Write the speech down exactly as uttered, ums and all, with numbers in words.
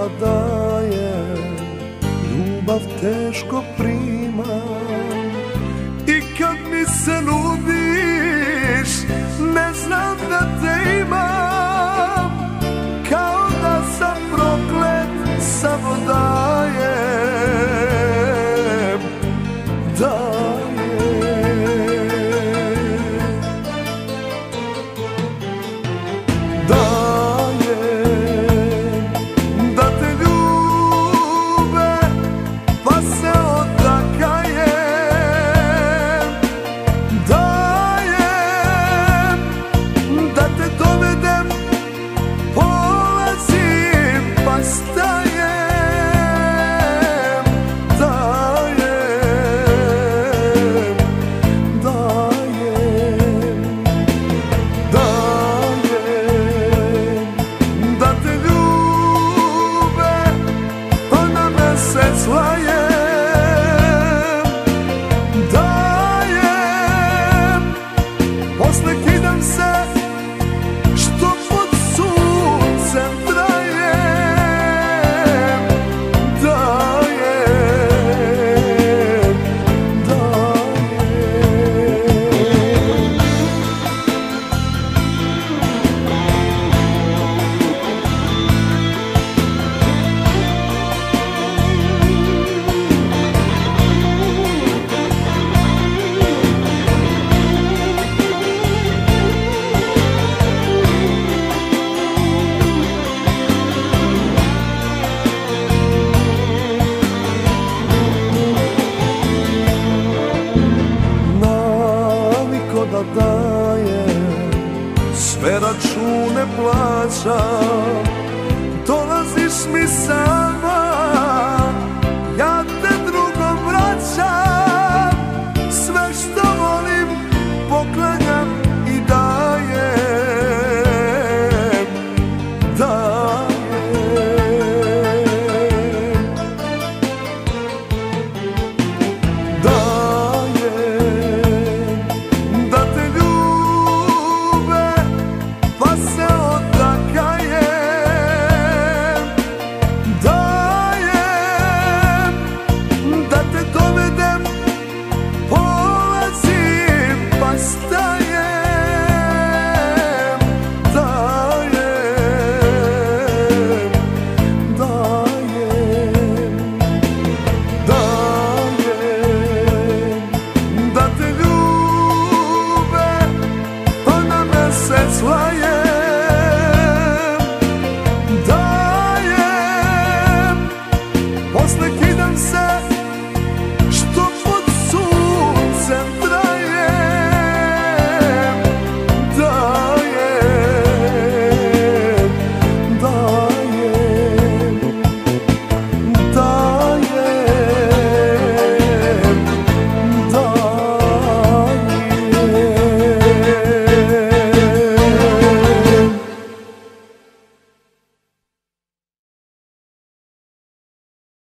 da daje, ljubav teško primam. I kad mi se nudiš, ne znam da te imam. Kao da sam proklet, samo dajem, dajem. Dajem, da te ljube, pa se onda kajem. Dajem, da te dovedem, polazim, pa stajem. Dajem, dajem, dajem, da te ljube, pa na mesec lajem. Dajem, posle kidam se, što pod suncem trajem. Dajem, dajem. Naviko da dajem, sve račune plaćam, dolaziš mi sam.